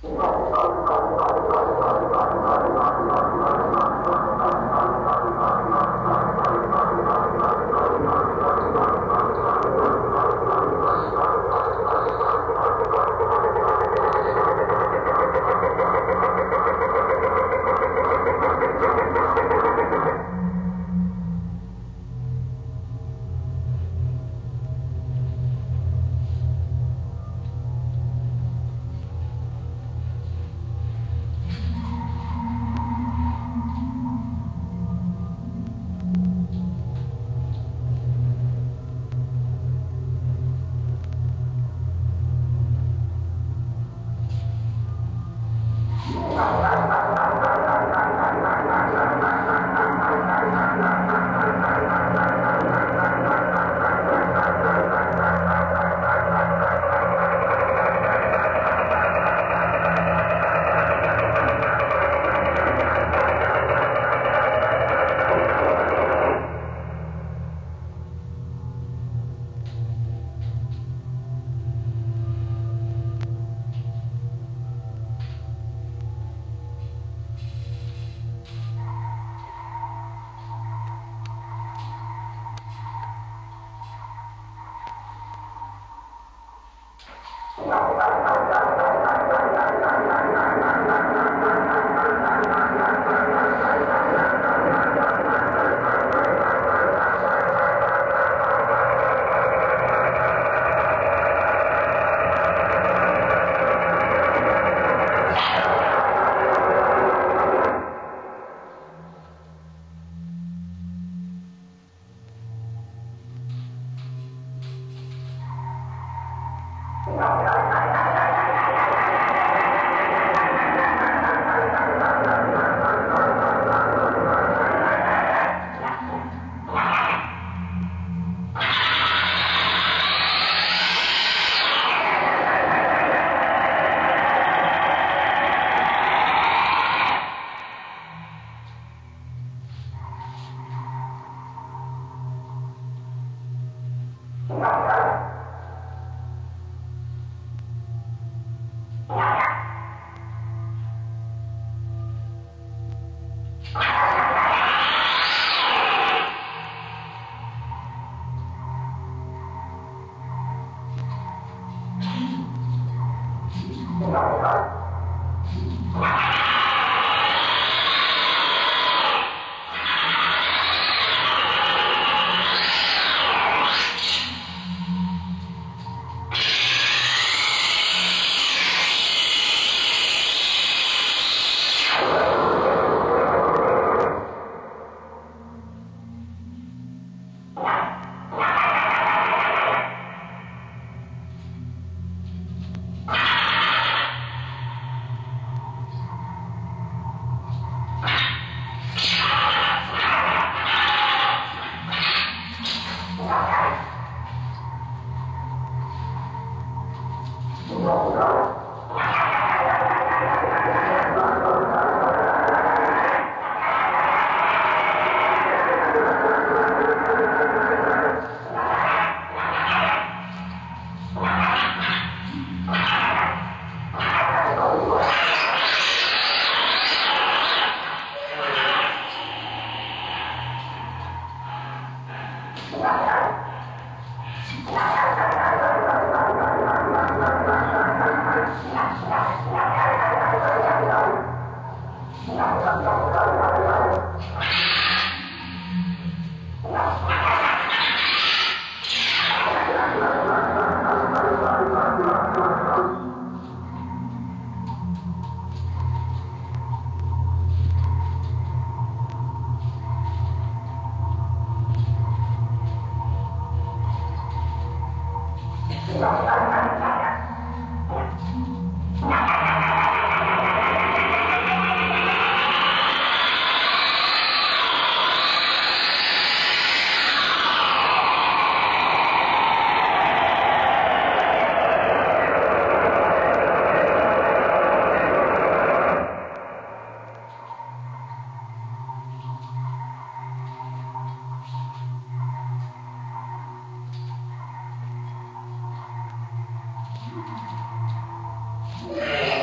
Yeah.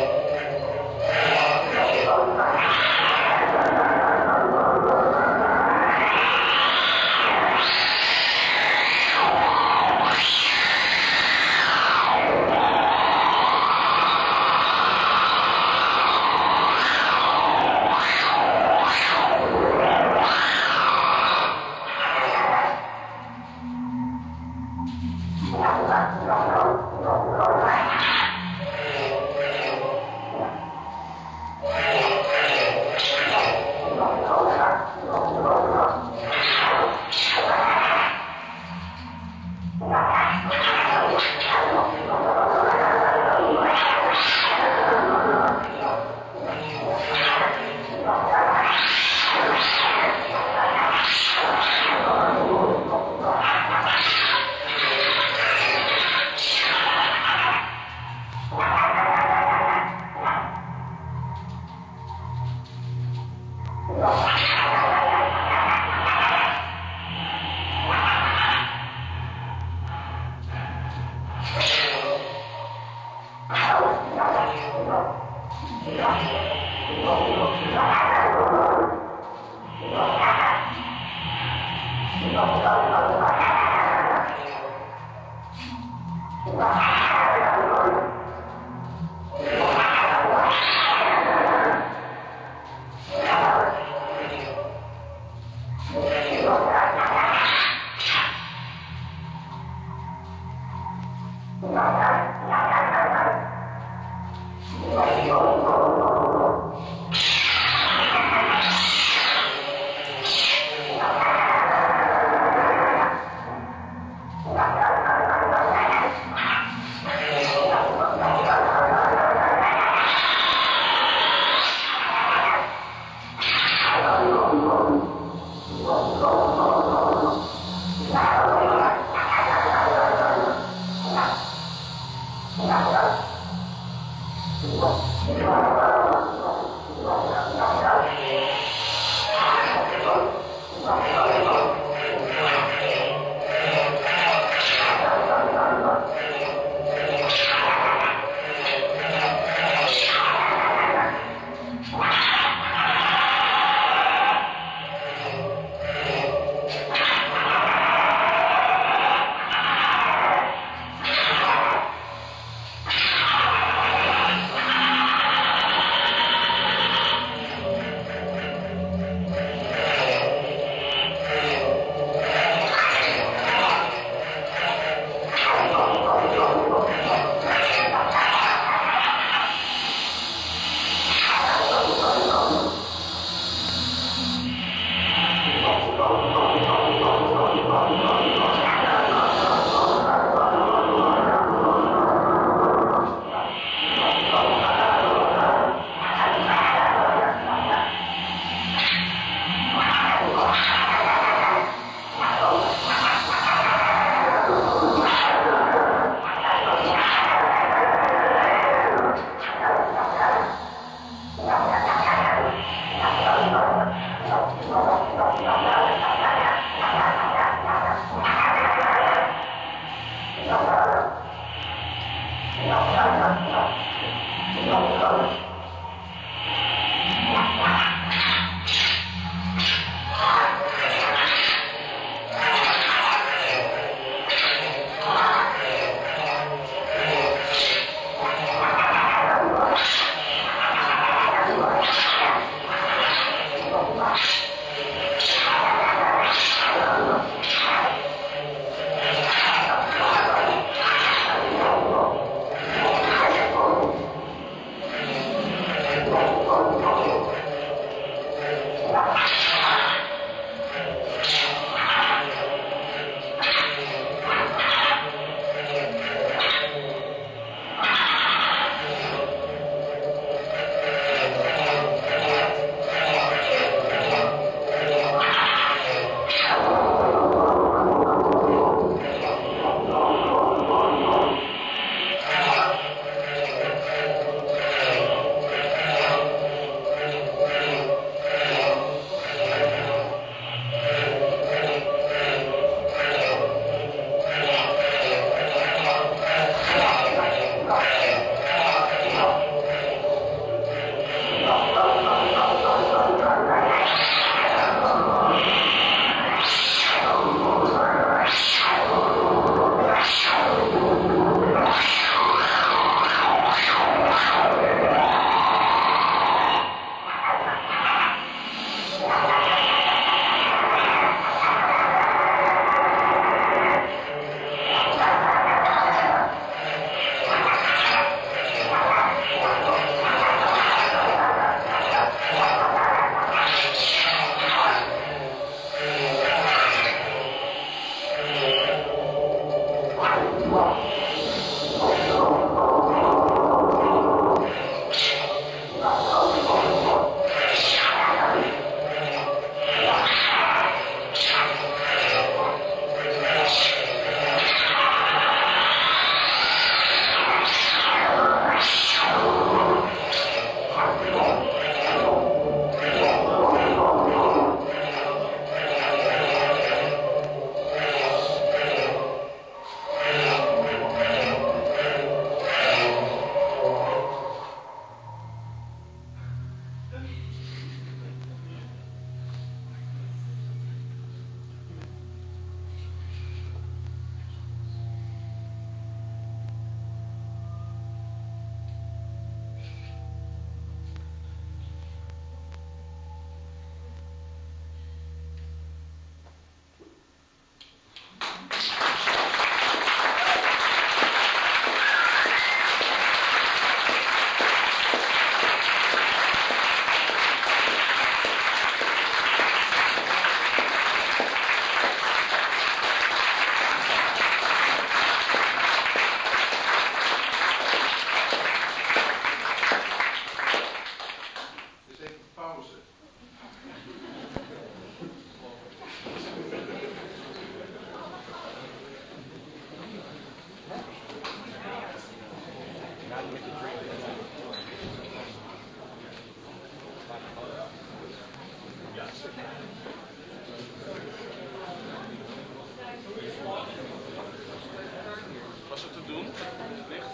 Was het te doen? Licht?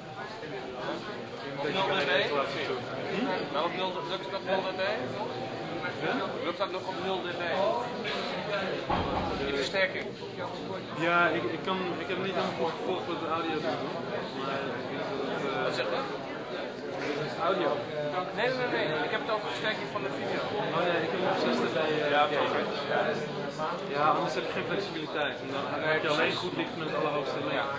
Op 0 dB? Maar op 0 lukt het op 0 dB? Lukt dat nog op 0 dB? Die versterking? Ja, ik heb niet helemaal goed gevolgd wat de audio doet. Maar Wat zeg je? audio. Nee. Ik heb het over versterking van de video. Oh nee, ik heb hem op 6 dB. Ja, oké. Ja, anders heb ik geen flexibiliteit. En dan heb je alleen goed licht met het allerhoogste licht.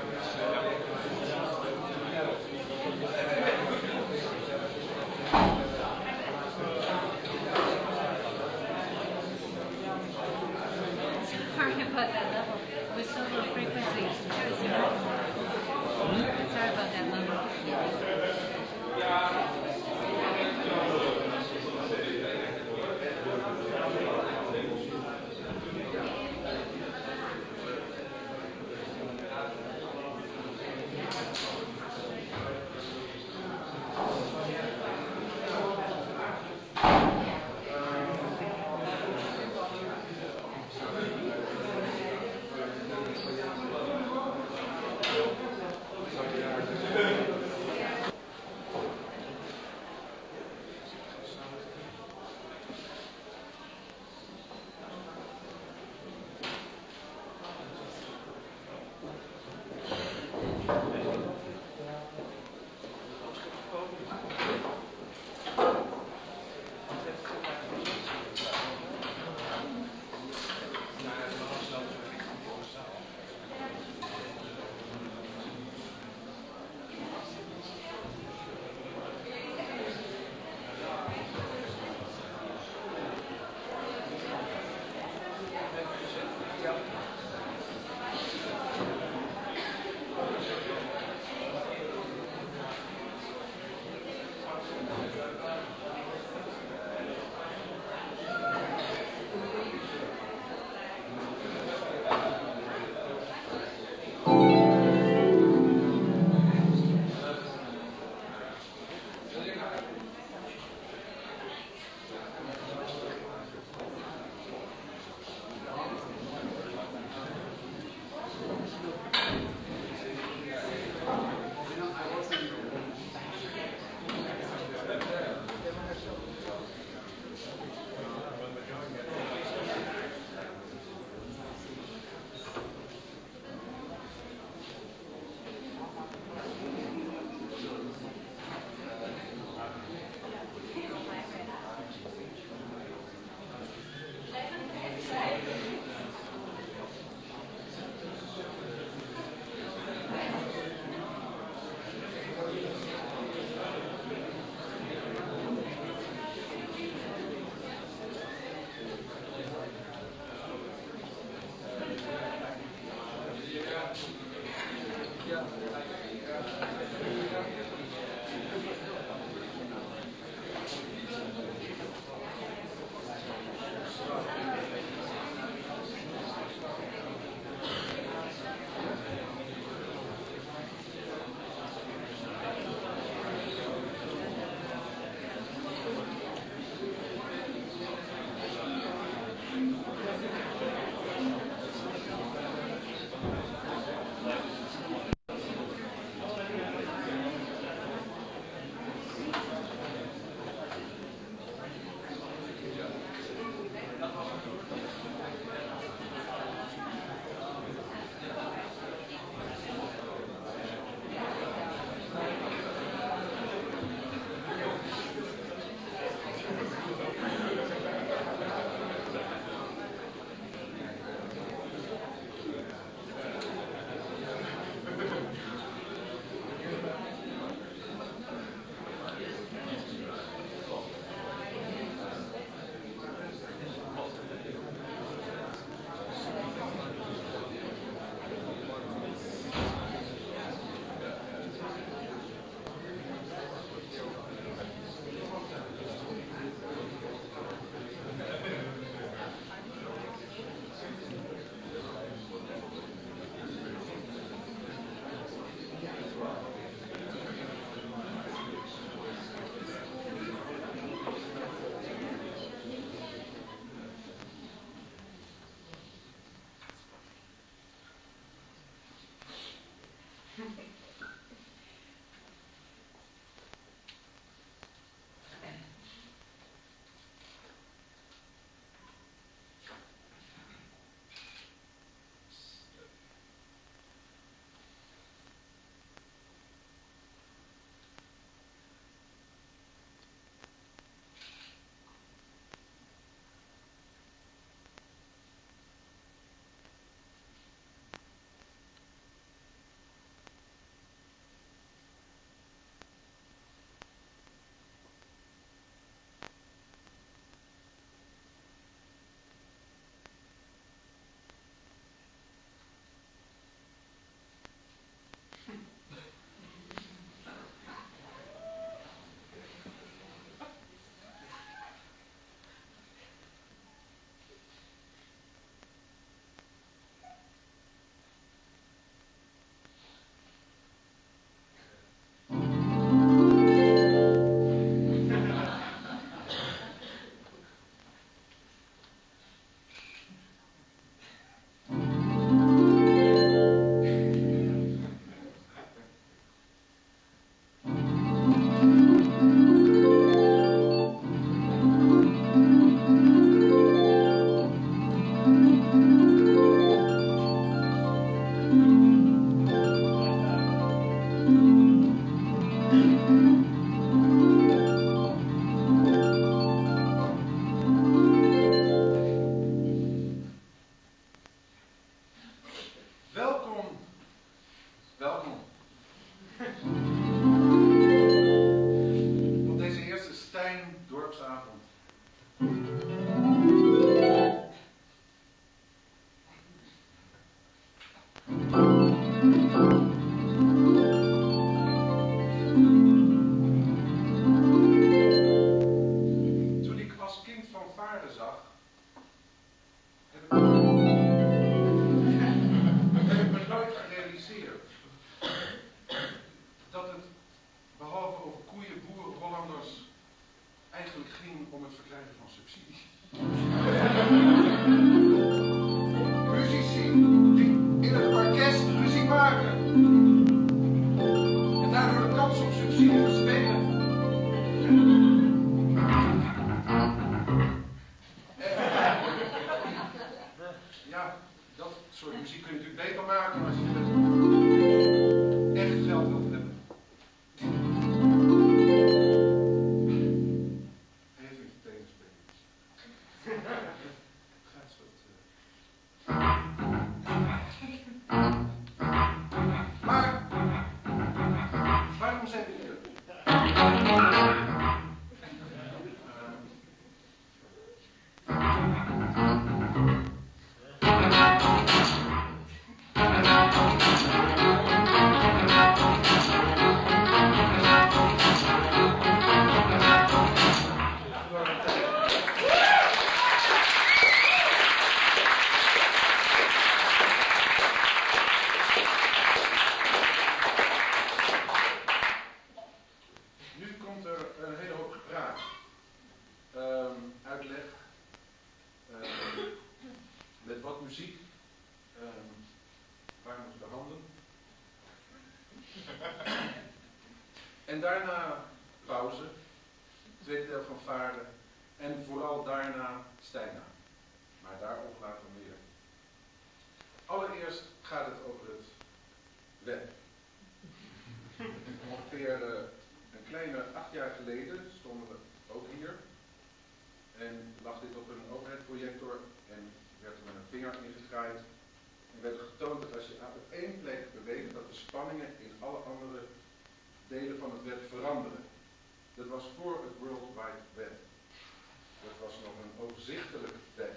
Sorry about that level. With so low frequency. Sorry about that level. Op deze eerste Stijn dorpsavond. Toen ik als kind fanfare zag, heb ik me nooit gerealiseerd dat het, behalve over koeien, boeren, Hollanders, eigenlijk ging om het verkrijgen van subsidie. Muzici die in het orkest ruzie maken en daardoor de kans op subsidie verspelen. Ja, dat soort muziek kun je natuurlijk beter maken als je echt geld wilt hebben. Even met je tenen spelen. Gaat zo. Maar, waarom zijn we hier? Nu komt er een hele hoop gepraat. Uitleg. Met wat muziek. Waar moeten de handen? En daarna pauze. Tweede deel van Vaarden. En vooral daarna Stijna. Maar daarover later meer. Allereerst gaat het over het web. Ongeveer een kleine 8 jaar geleden stonden we ook hier. En lag dit op een overheadprojector en werd er met een vinger ingegraaid. En werd er getoond dat als je op één plek beweegt, dat de spanningen in alle andere delen van het web veranderen. Dat was voor het World Wide Web. Dat was nog een overzichtelijk web.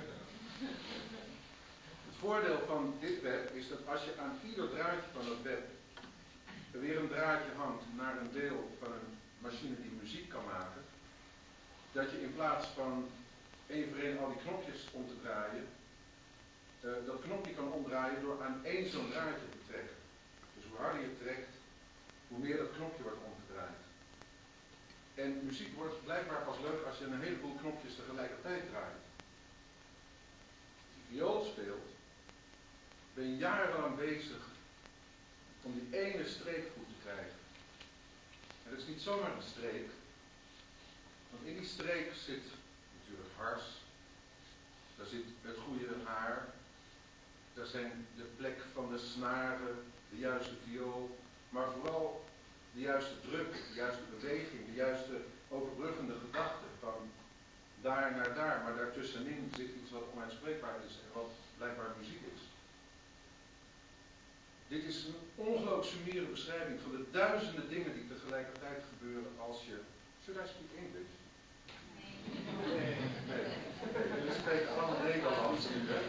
Het voordeel van dit web is dat als je aan ieder draadje van het web er weer een draadje hangt naar een deel van een machine die muziek kan maken, dat je in plaats van één voor één al die knopjes om te draaien, dat knopje kan omdraaien door aan één zo'n draadje te trekken. Dus hoe harder je trekt, hoe meer dat knopje wordt omgedraaid. En muziek wordt blijkbaar pas leuk als je een heleboel knopjes tegelijkertijd draait. Als je viool speelt, ben je jarenlang bezig om die ene streek goed te krijgen. En dat is niet zomaar een streek, want in die streek zit natuurlijk hars, daar zit het goede haar, daar zijn de plek van de snaren, de juiste viool, maar vooral de juiste druk, de juiste beweging, de juiste overbruggende gedachte van daar naar daar, maar daartussenin zit iets wat onuitspreekbaar is en wat blijkbaar muziek is. Dit is een ongelooflijk summiere beschrijving van de duizenden dingen die tegelijkertijd gebeuren als je... Should I speak English? Nee. Jullie spreken allemaal Nederlands.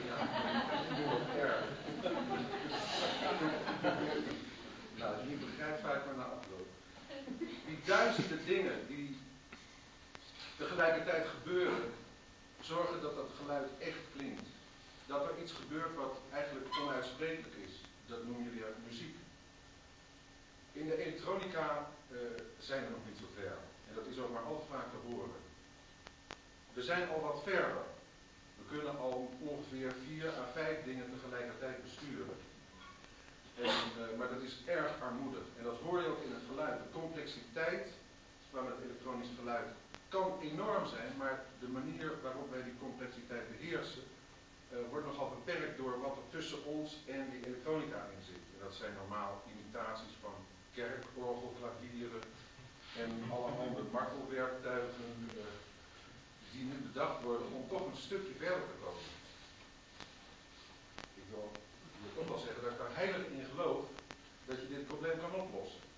Nou, als je niet begrijpt, ga ik maar naar afloop. Die duizenden dingen die tegelijkertijd gebeuren, zorgen dat dat geluid echt klinkt. Dat er iets gebeurt wat eigenlijk onuitsprekelijk is. Dat noemen jullie muziek. In de elektronica zijn we nog niet zo ver. En dat is ook maar al te vaak te horen. We zijn al wat verder. We kunnen al ongeveer 4 à 5 dingen tegelijkertijd besturen. Maar dat is erg armoedig. En dat hoor je ook in het geluid. De complexiteit van het elektronisch geluid kan enorm zijn, maar de manier waarop wij die complexiteit beheersen, wordt nogal beperkt door wat er tussen ons en die elektronica in zit. En dat zijn normaal imitaties van kerkorgelklavieren en allerhande martelwerktuigen die nu bedacht worden om toch een stukje verder te komen. Ik wil toch wel zeggen dat ik er heilig in geloof dat je dit probleem kan oplossen.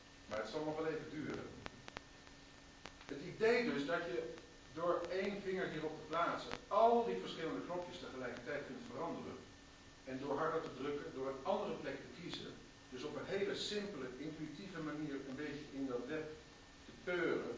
zal nog wel even duren. Het idee dus dat je door één vinger hierop te plaatsen al die verschillende knopjes tegelijkertijd kunt veranderen. En door harder te drukken, door een andere plek te kiezen, dus op een hele simpele, intuïtieve manier een beetje in dat web te peuren.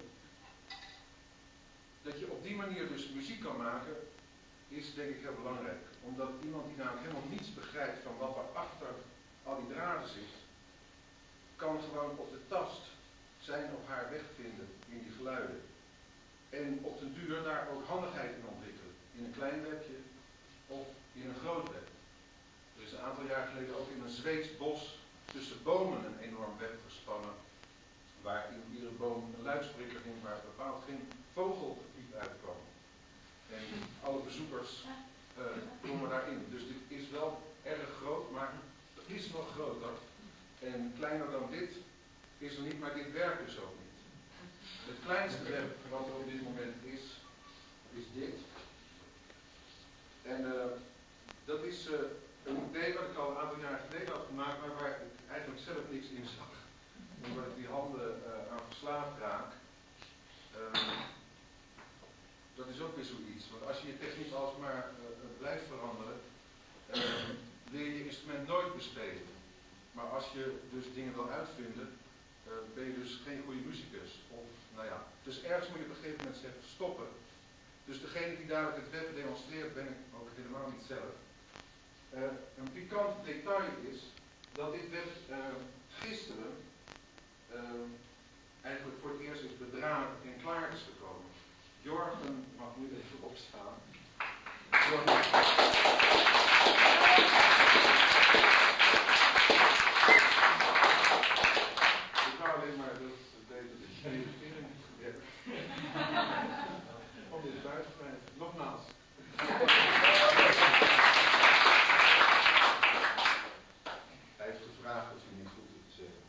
Dat je op die manier dus muziek kan maken, is denk ik heel belangrijk. Omdat iemand die namelijk helemaal niets begrijpt van wat er achter al die draden zit, kan gewoon op de tast zijn of haar weg vinden in die geluiden. En op den duur daar ook handigheid in ontwikkelen. In een klein webje of in een groot web. Er is een aantal jaar geleden ook in een Zweeds bos tussen bomen een enorm web gespannen. Waar in iedere boom een luidspreker hing waar bepaald geen vogelgepiep uitkwam. En alle bezoekers komen daarin. Dus dit is wel erg groot, maar het is nog groter. En kleiner dan dit is er niet, maar dit werkt dus ook niet. Het kleinste web wat er op dit moment is dit. En dat is een idee wat ik al een aantal jaar geleden had gemaakt, maar waar ik eigenlijk zelf niks in zag. Omdat ik die handen aan verslaafd raak. Dat is ook weer zoiets. Want als je je techniek alsmaar blijft veranderen, leer je instrument nooit bespelen. Maar als je dus dingen wil uitvinden, ben je dus geen goede muzikus. Of, nou ja, dus ergens moet je op een gegeven moment zeggen stoppen. Dus degene die dadelijk het web demonstreert, ben ik ook helemaal niet zelf. Een pikant detail is dat dit web gisteren eigenlijk voor het eerst is bedragen en klaar is gekomen. Jorgen mag nu even opstaan. Jorgen. Ik wou alleen maar dat deze regering werkt. Om dit buiten te blijven. Nogmaals. Hij heeft gevraagd of hij niet goed is te zeggen.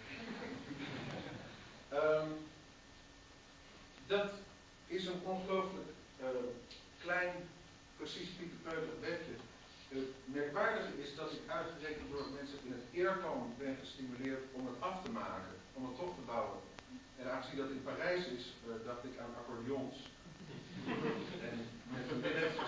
Dat is een ongelooflijk klein, precies pieterpeutig webje. Het merkwaardige is dat ik uitgerekend door mensen in het eerkamp ben gestimuleerd om het af te maken, om het toch te bouwen. En aangezien dat in Parijs is, dacht ik aan accordeons. En mijn vriendin heeft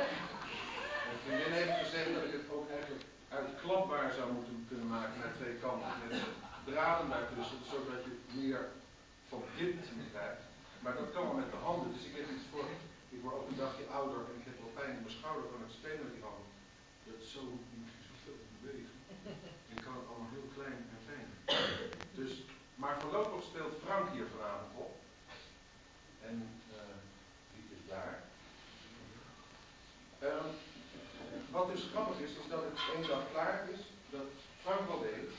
gezegd dat ik het ook eigenlijk uitklapbaar zou moeten kunnen maken met twee kanten, met draden daartussen, zodat je meer van dit krijgt. Maar dat kan wel met de handen, dus ik heb iets voor. Ik word ook een dagje ouder en ik heb wel pijn in mijn schouder van het spelen met die handen. Dat is zo veel bewegen. En ik kan het allemaal heel klein en fijn. Dus, maar voorlopig speelt Frank hier vanavond op. En die is daar. Wat dus grappig is dat het één dag klaar is, dat Frank wel weet.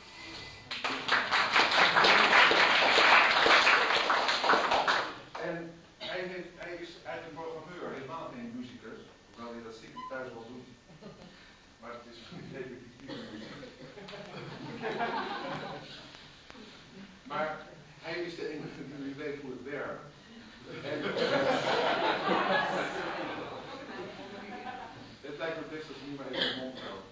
En hij is eigenlijk een programmeur, helemaal geen muzikus. Hoewel hij dat stiekem thuis wel doet. Maar het is niet repetitieve muziek. Maar hij is de enige die weet hoe het werkt. En, het lijkt me best als je nu maar even de mond houdt.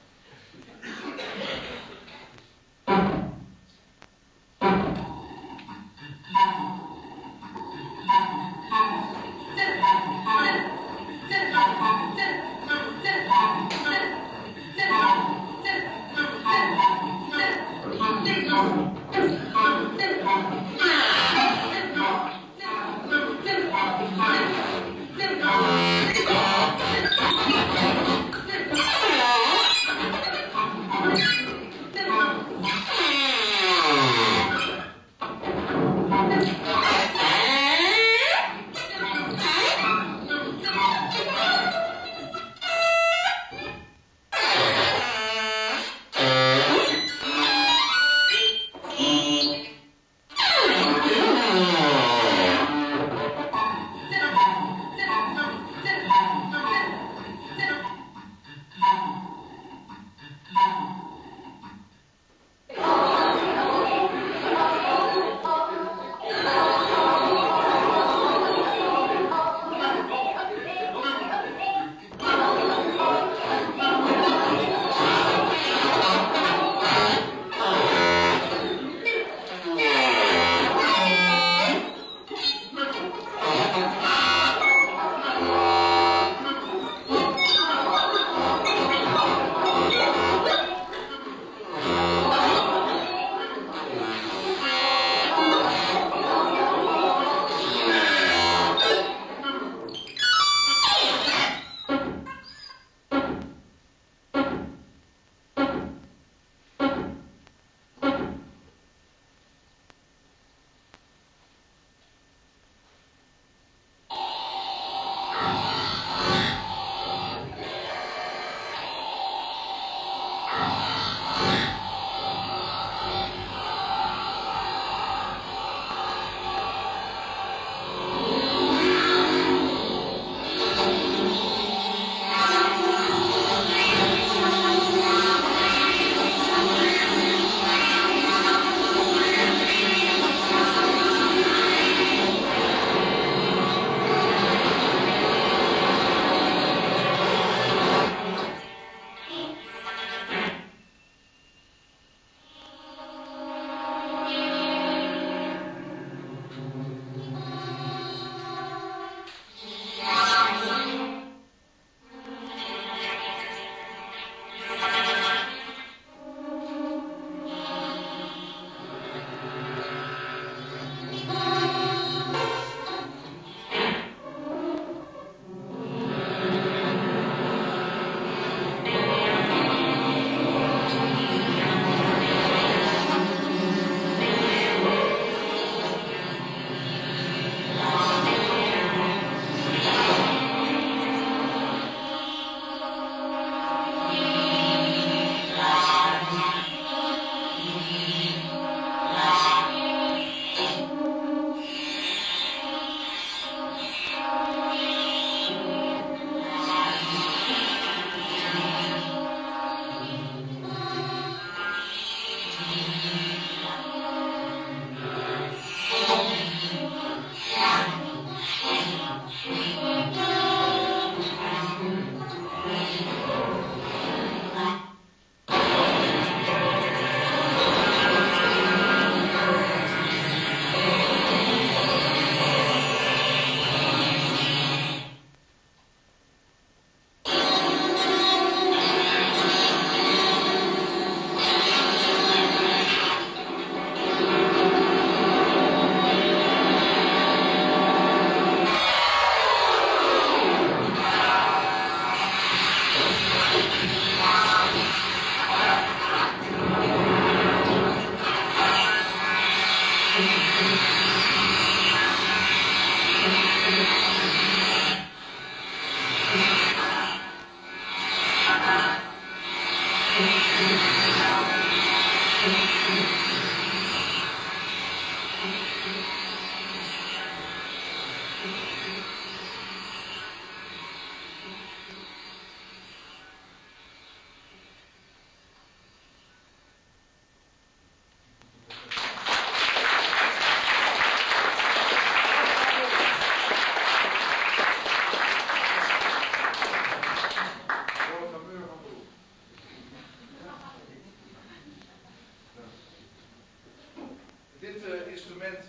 instrument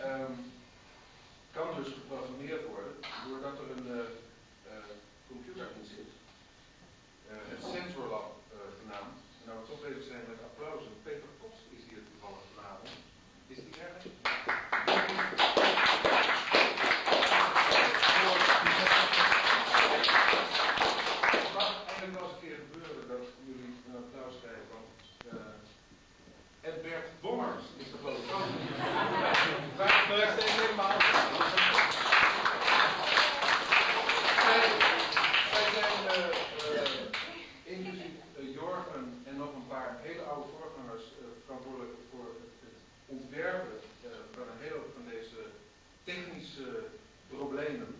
kan dus geprogrammeerd worden doordat er een computer in zit. Het SensorLab genaamd. En nou we toch bezig zijn met applausen. Peter Kost is hier toevallig vanavond. Is die ergens? Het mag eigenlijk wel eens een keer gebeuren dat jullie een applaus krijgen. Want, en Bert Bommers is er geloof ik ook. Wij steken helemaal. Wij zijn inclusief Jorgen en nog een paar hele oude voorgangers verantwoordelijk voor het ontwerpen van een hele hoop van deze technische problemen.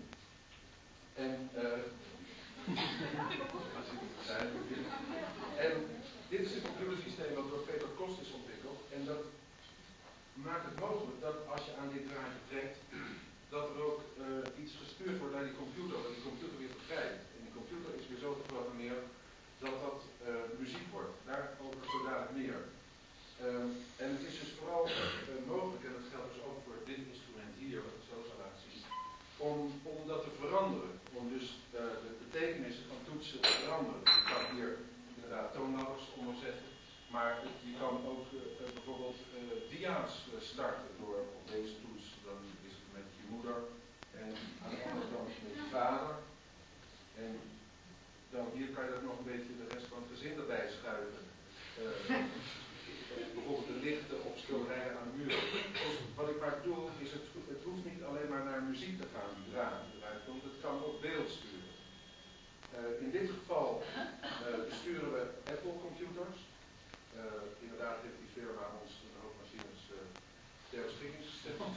En dit is een computersysteem dat door Peter Kost is ontwikkeld. En dat maakt het mogelijk dat als je aan dit draadje trekt, dat er ook iets gestuurd wordt naar die computer, dat die computer weer begrijpt. En die computer is weer zo geprogrammeerd dat dat muziek wordt. Daarover zo dadelijk meer. En het is dus vooral mogelijk, en dat geldt dus ook voor dit instrument hier, wat ik zo zal laten zien, om dat te veranderen. Om dus de betekenissen van toetsen te veranderen. Je kan hier inderdaad toonladders onderzetten, maar je kan ook bijvoorbeeld dia's starten door op deze toets. Dan is het met je moeder en aan de andere kant met je vader. En dan hier kan je ook nog een beetje de rest van het gezin erbij schuiven. Bijvoorbeeld de lichten op schilderijen aan de muur. Dus wat ik maar bedoel is, het hoeft niet alleen maar naar muziek te gaan, die draad eruit komt. Het kan ook beeld sturen. In dit geval besturen we Apple computers. Inderdaad heeft die firma ons een hoop machines ter beschikking gesteld.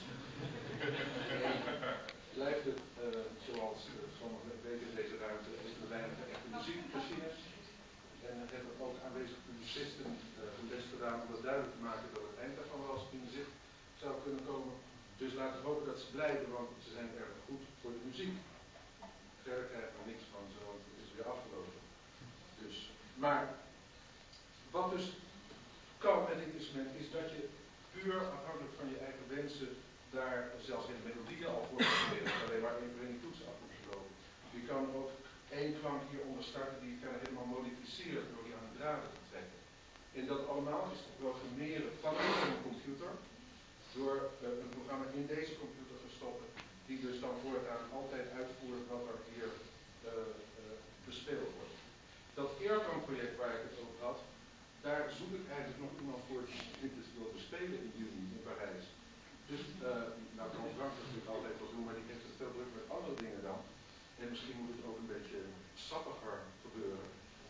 Blijft het, zoals sommigen weten in deze ruimte, even weinige echte muziekmachines. En hebben ook aanwezige publicisten hun best gedaan om dat duidelijk te maken dat het eind daarvan wel eens in zicht zou kunnen komen. Dus laten we hopen dat ze blijven, want ze zijn erg goed voor de muziek. Verder krijgen we niks van ze, want het is weer afgelopen. Dus, maar wat dus kan met dit instrument is dat je puur afhankelijk van je eigen wensen daar zelfs in de melodieën al voor kan alleen maar één die toetsen af moet lopen. Je kan ook één klank hieronder starten die je verder helemaal modificeert door die aan de draden te trekken. En dat allemaal is te programmeren vanuit een computer door een programma in deze computer te stoppen die dus dan voortaan altijd uitvoert wat er hier bespeeld wordt. Dat Aircon-project waar ik het over had, daar zoek ik eigenlijk nog iemand voor die dit dus wil bespelen in juni in Parijs. Dus, nou kan Frank natuurlijk altijd wat doen, maar die heeft het veel druk met andere dingen dan. En misschien moet het ook een beetje sappiger gebeuren.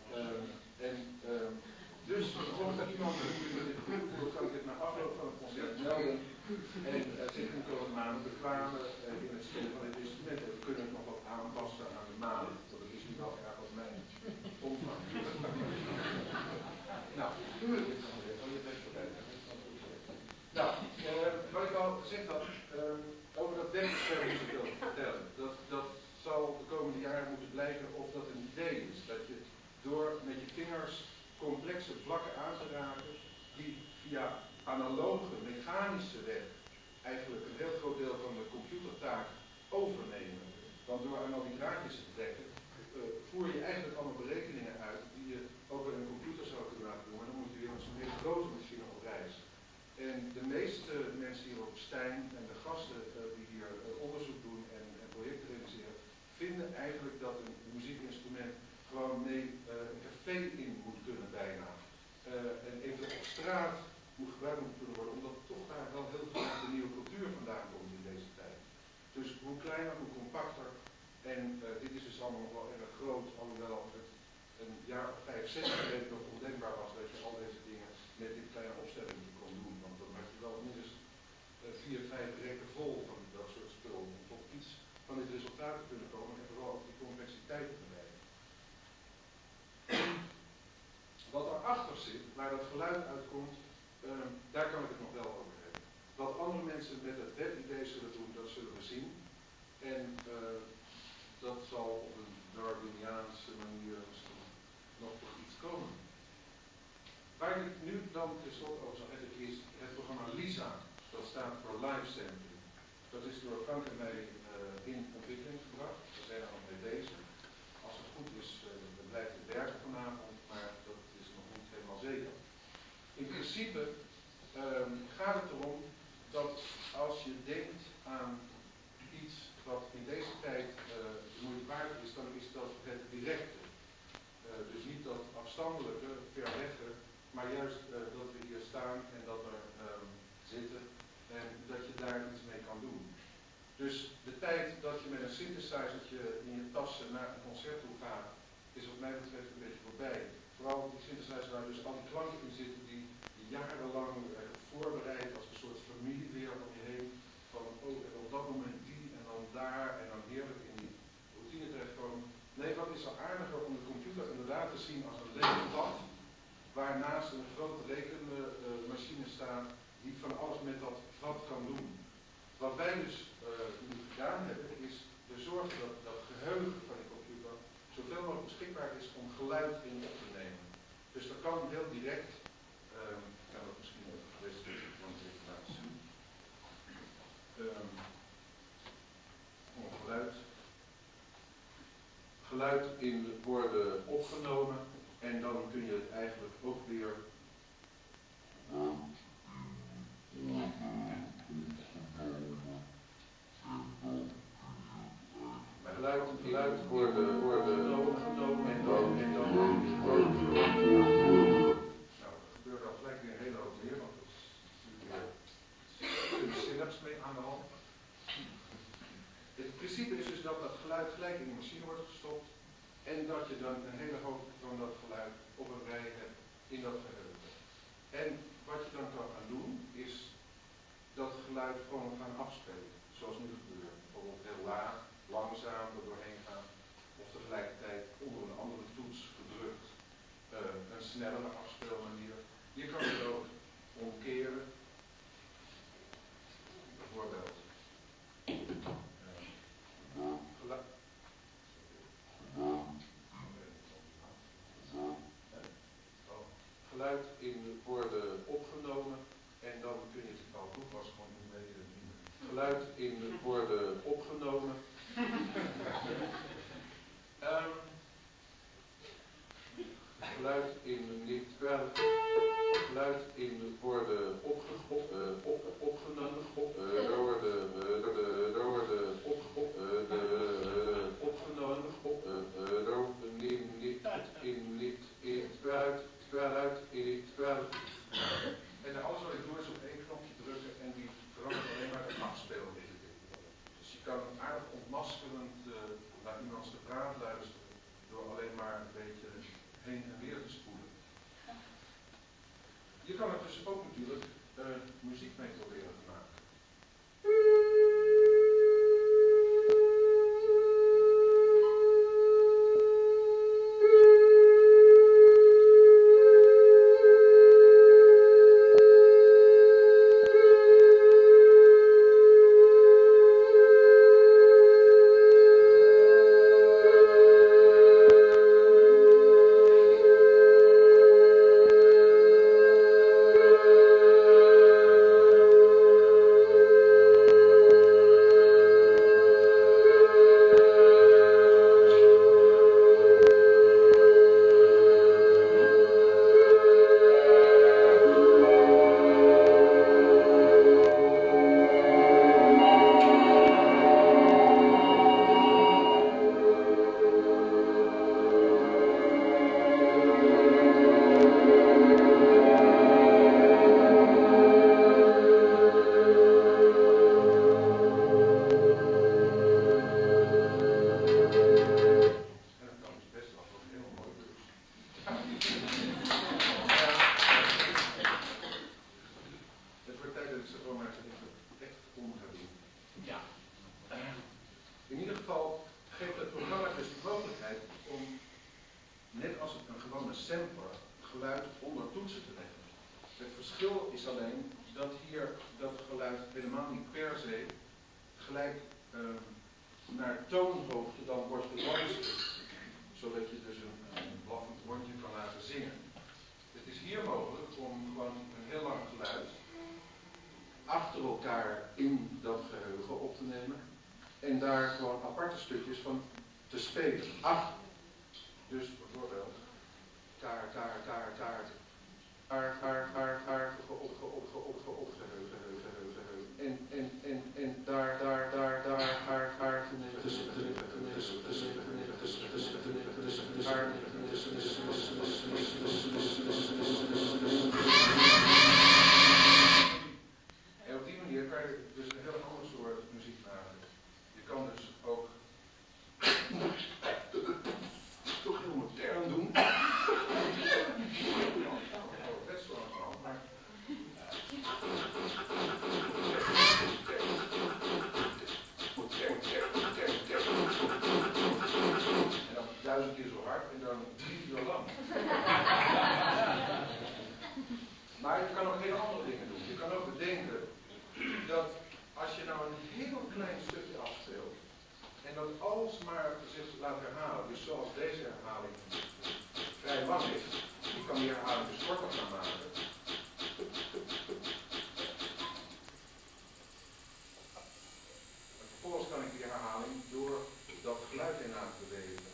Dus mocht er iemand met dit goed wil, kan ik dit na afloop van het concert melden. En zich een komende maanden bekwamen in het spelen van dit instrument. En we kunnen het nog wat aanpassen aan de maand, want het is nu wel erg wat mijn omvang. Nou, wat ik al gezegd had, over dat denksysteem moet ik wil vertellen. Dat zal de komende jaren moeten blijken of dat een idee is. Dat je door met je vingers complexe vlakken aan te raken, die via analoge, mechanische weg eigenlijk een heel groot deel van de computertaak overnemen. Want door aan al die draadjes te trekken, voer je eigenlijk allemaal berekeningen uit die je ook in een computer zou kunnen laten doen, maar dan moet je weer met zo'n hele grote machine op reis. En de meeste mensen hier op Stijn en de gasten die hier onderzoek doen en projecten realiseren, vinden eigenlijk dat een muziekinstrument gewoon mee een café in moet kunnen bijna. En even op straat moet gebruikt moeten kunnen worden, omdat toch daar wel heel veel de nieuwe cultuur vandaan komt in deze tijd. Dus hoe kleiner, hoe compacter. En dit is dus allemaal nog wel erg groot, alhoewel het een jaar of 5, 6 geleden nog ondenkbaar was dat je al deze dingen met dit kleine opstelling kon doen. Want dan had je wel minstens 4, 5 rekken vol van dat soort spul om tot iets van dit resultaat te kunnen komen en vooral ook die complexiteit te bereiken. Wat daarachter zit, waar dat geluid uitkomt, daar kan ik het nog wel over hebben. Wat andere mensen met het webidee zullen doen, dat zullen we zien. En dat zal op een Darwiniaanse manier misschien nog tot iets komen. Waar ik nu dan tenslotte over zal hebben is het programma LISA. Dat staat voor live sampling. Dat is door Frank en mij in ontwikkeling gebracht. We zijn er nog mee bezig. Als het goed is, blijft het werken vanavond, maar dat is nog niet helemaal zeker. In principe gaat het erom dat als je denkt aan iets wat in deze tijd moeite waard is, dan is dat het directe. Dus niet dat afstandelijke, ver wegge, maar juist dat we hier staan en dat we zitten en dat je daar iets mee kan doen. Dus de tijd dat je met een synthesizertje in je tassen naar een concert toe gaat, is wat mij betreft een beetje voorbij. Vooral die synthesizer waar dus al die klanken in zitten die jarenlang voorbereid als een soort familiewereld om je heen. Van oh, en op dat moment die en dan daar en dan heerlijk in die routine terechtkomen. Nee, wat is al aardiger om de computer inderdaad te zien als een rekenpad, waarnaast een grote rekenmachine staat die van alles met dat vat kan doen. Wat wij dus nu gedaan hebben, is te zorgen dat dat geheugen van de computer zoveel mogelijk beschikbaar is om geluid in op te nemen. Dus dat kan heel direct, ik kan dat misschien ook deze laten zien. Geluid in worden opgenomen en dan kun je het eigenlijk ook weer geluid worden opgenomen en dan nou, er gebeurt al gelijk weer een hele hoop meer, want er is een synapse mee aan de hand. Het principe is dus dat dat geluid gelijk in de machine wordt gestopt en dat je dan een hele hoop van dat geluid op een rij hebt in dat geheugen. En wat je dan kan gaan doen, is dat geluid gewoon gaan afspelen, zoals nu gebeurt. Bijvoorbeeld heel laag, langzaam er doorheen gaan, of tegelijkertijd onder een andere toets gedrukt een snellere afspeelmanier. Je kan het ook omkeren, bijvoorbeeld. Geluid in worden opgenomen en dan kun je het al toepassen, gewoon een beetje geluid in worden opgenomen. Geluid in niet wel. Geluid in worden opgenomen. En alles wat ik doe is op één knopje drukken en die verandert alleen maar de afspeelrichting. Dus je kan aardig ontmaskerend naar iemands praat luisteren door alleen maar een beetje heen en weer te spoelen. Je kan er dus ook natuurlijk muziek mee proberen te maken. In ieder geval geeft het programma dus de mogelijkheid om, net als een gewone sampler, geluid onder toetsen te leggen. Het verschil is alleen dat hier dat geluid helemaal niet per se gelijk naar toonhoogte dan wordt geluisterd, zodat je dus een blaffend rondje kan laten zingen. Het is hier mogelijk om gewoon een heel lang geluid achter elkaar in dat geheugen op te nemen en daar gewoon aparte stukjes van te spelen. Dus bijvoorbeeld taart, en daar, en op die manier kan je dus een heel ander soort muziek maken. Je kan dus ook toch heel modern doen. Best wel een maar en dan 1000 keer zo hard en dan 3 uur lang. Maar je kan ook hele andere dingen doen. Je kan ook bedenken dat als je nou een heel klein stukje afspeelt en dat alsmaar zich laat herhalen, dus zoals deze herhaling vrij lang is, je kan die herhaling dus korter gaan maken. En vervolgens kan ik die herhaling door dat geluid in aan te bewegen.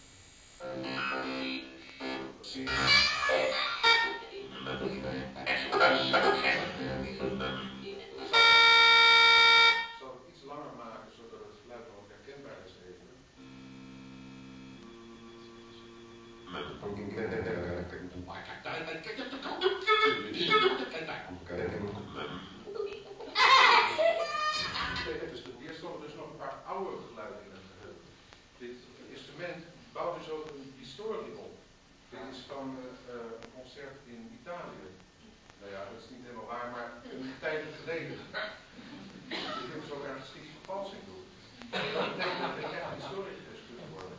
Ik zal het iets langer maken zodat het geluid nog herkenbaar is even. Dus hier stonden dus nog een paar oude geluiden in het geheugen. Dit instrument bouwt dus ook een historie op. Dit is van een concert in Italië. Nou ja, dat is niet helemaal waar, maar een tijd geleden. Je kunt dus ook ergens geschiedsvervalsing doen. Dat betekent dat je echt historicus kunt worden.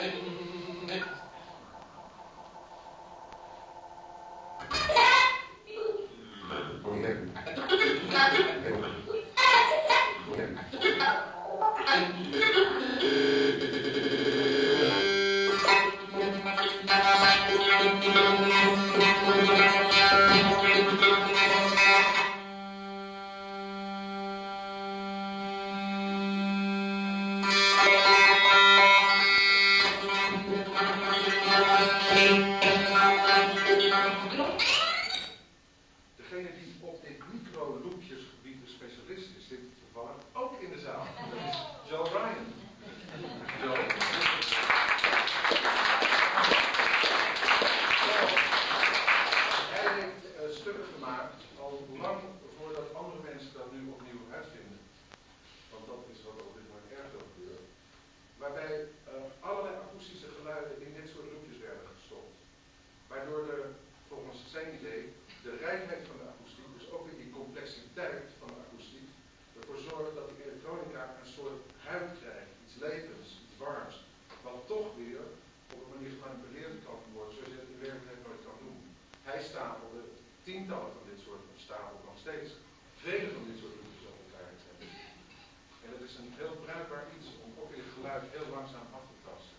Degene die op dit micro-loopjesgebied een specialist is, zit toevallig ook in de zaal. Dat is Joe Ryan. Joe. Hij heeft stukken gemaakt al lang voordat andere mensen dat nu opnieuw uitvinden. Want dat is wat op dit moment erg veel gebeurt. Waarbij allerlei akoestische geluiden in dit soort loopjes werden gestopt. Waardoor er, volgens zijn idee, de rijkheid van de akoestiek, dus ook weer die complexiteit van de akoestiek, ervoor zorgt dat die elektronica een soort huid krijgt, iets levens, iets warms, wat toch weer op een manier gemanipuleerd kan worden, zoals je het in werkelijkheid nooit kan doen. Hij stapelde tientallen van dit soort, of stapelt nog steeds, vele van dit soort loopjes op elkaar te zetten. En dat is een heel bruikbaar iets om ook weer het geluid heel langzaam af te tasten.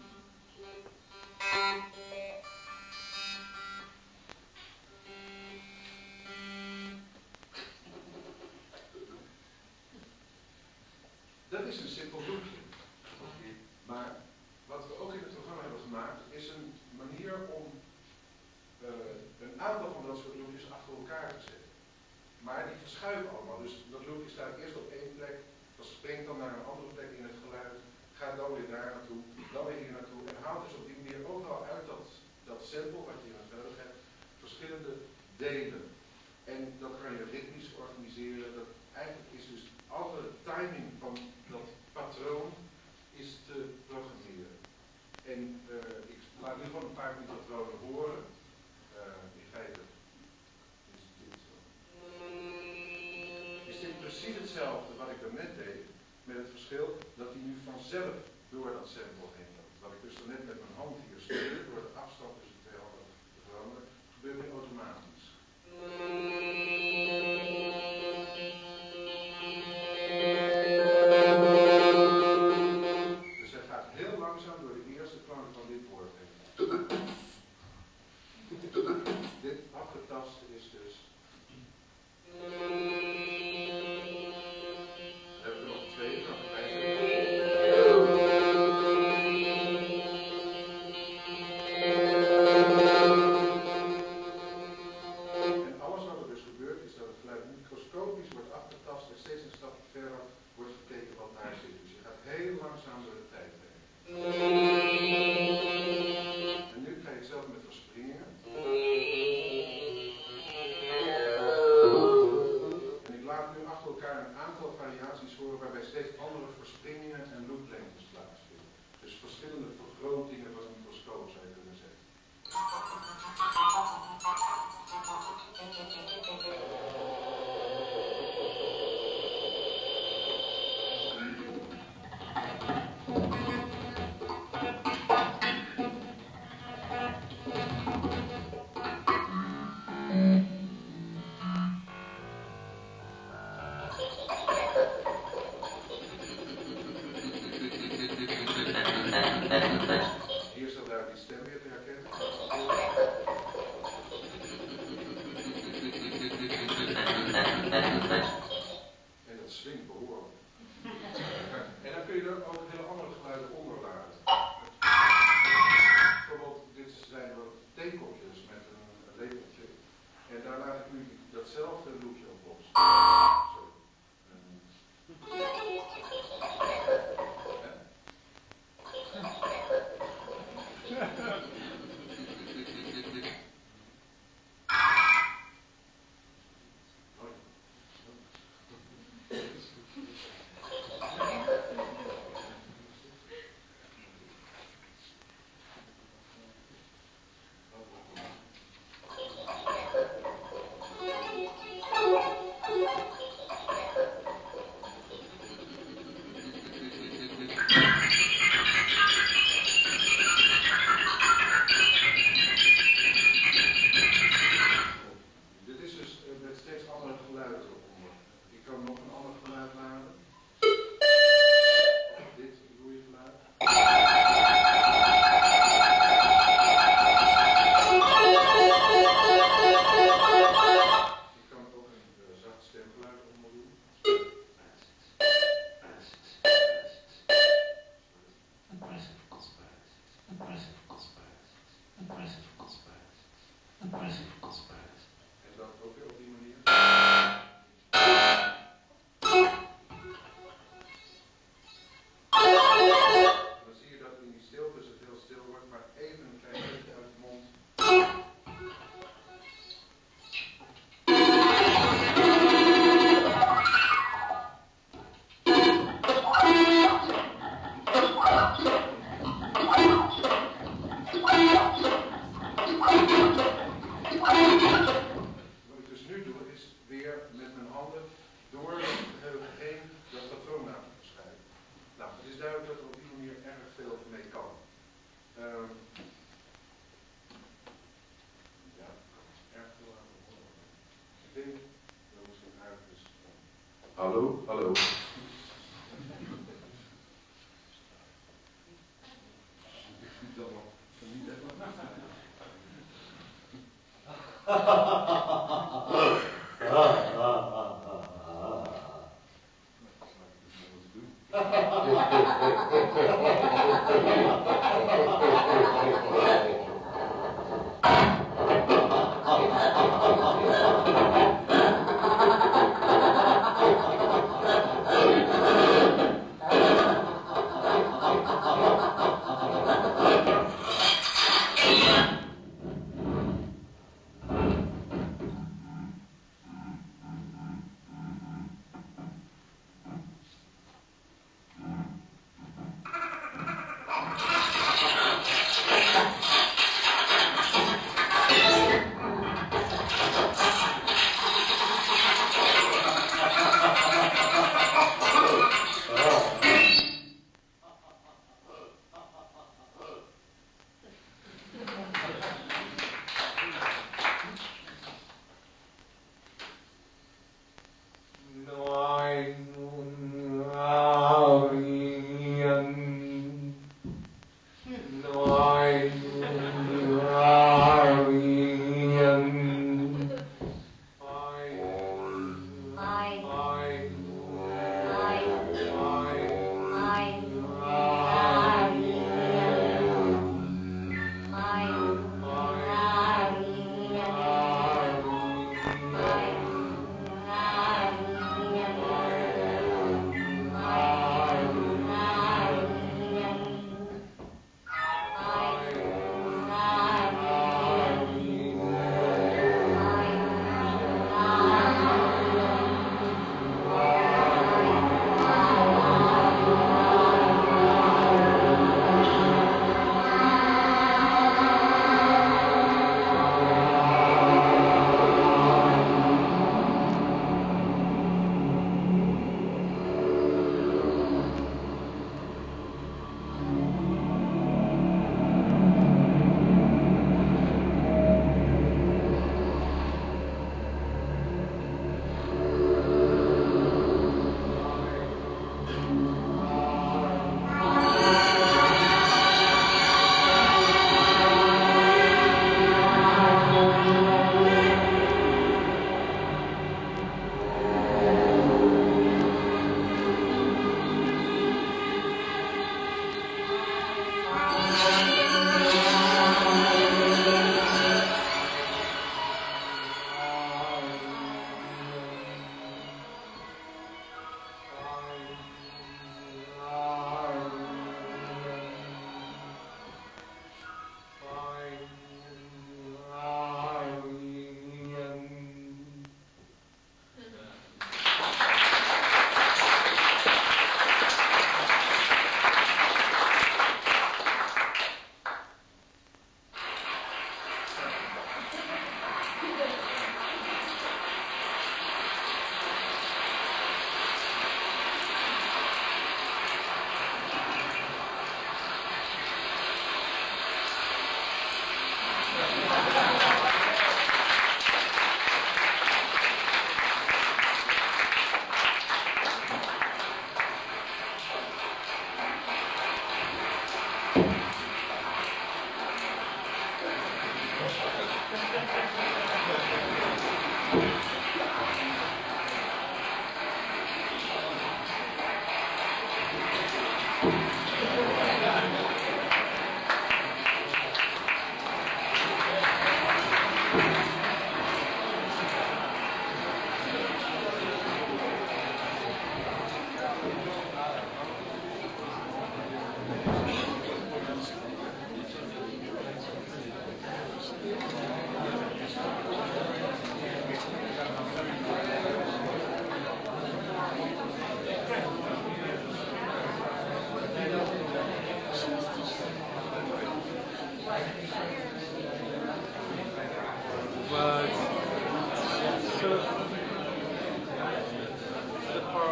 Dat is een simpel loopje. Maar wat we ook in het programma hebben gemaakt, is een manier om een aantal van dat soort loopjes achter elkaar te zetten. Maar die verschuiven allemaal. Dus dat loopje staat eerst op één plek, dat springt dan naar een andere plek in het geluid, gaat dan weer daar naartoe, dan weer hier naartoe en haalt dus op die manier overal uit dat sample wat je in het geheugen hebt, verschillende delen. En dat kan je ritmisch organiseren. Dat eigenlijk is dus alle timing van dat patroon is te programmeren. En ik laat nu gewoon een paar van die patronen horen. In feite is dit precies hetzelfde wat ik daarnet deed, met het verschil dat hij nu vanzelf door dat sample heen loopt. Wat ik dus daarnet met mijn hand hier stuurde, door de afstand tussen de twee handen te veranderen, gebeurt nu automatisch. Dus hij gaat heel langzaam door de eerste klank van dit woord heen. Dit afgetast is dus steeds andere verspringingen en looplengtes plaatsvinden. Dus verschillende vergrotingen van een microscoop zou je kunnen zeggen. Hier staat daar die stem weer te herkennen. En dat swingt behoorlijk. En dan kun je er ook hele andere geluiden onder laten. Bijvoorbeeld, dit zijn wat theekopjes met een lepeltje. En daar laat ik nu datzelfde loopje op los. Sorry. Dit is dus met steeds andere geluiden eronder. Ik kan nog een ander geluid laten. Dit roeiegeluid. Ik kan ook een zacht stemgeluid onder doen. En dat ook weer op die manier. Dan zie je dat in die stiltes het heel stil wordt, maar even een klein beetje uit de mond. Wat ik dus nu doe, is weer met mijn handen door het geheugen heen dat patroon laten verschijnen. Nou, het is duidelijk dat er op die manier erg veel mee kan. Ja, erg veel aan het horen. Ik denk dat misschien aardig is. Hallo, hallo. Dat nog niet echt.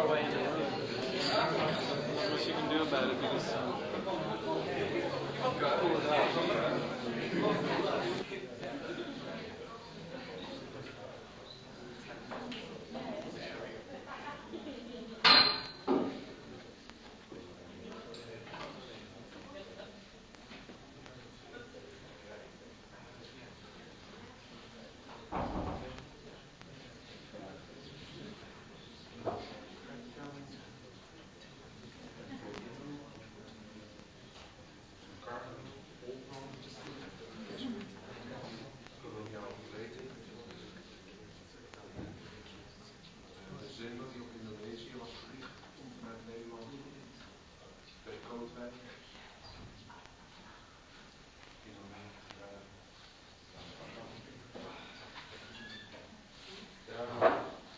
far away. Not much you can do about it because pull it out. Koloniaal verleden. De zender die op Indonesië was gericht komt vanuit Nederland. Bij Kootwijk. Indonesië. Ja.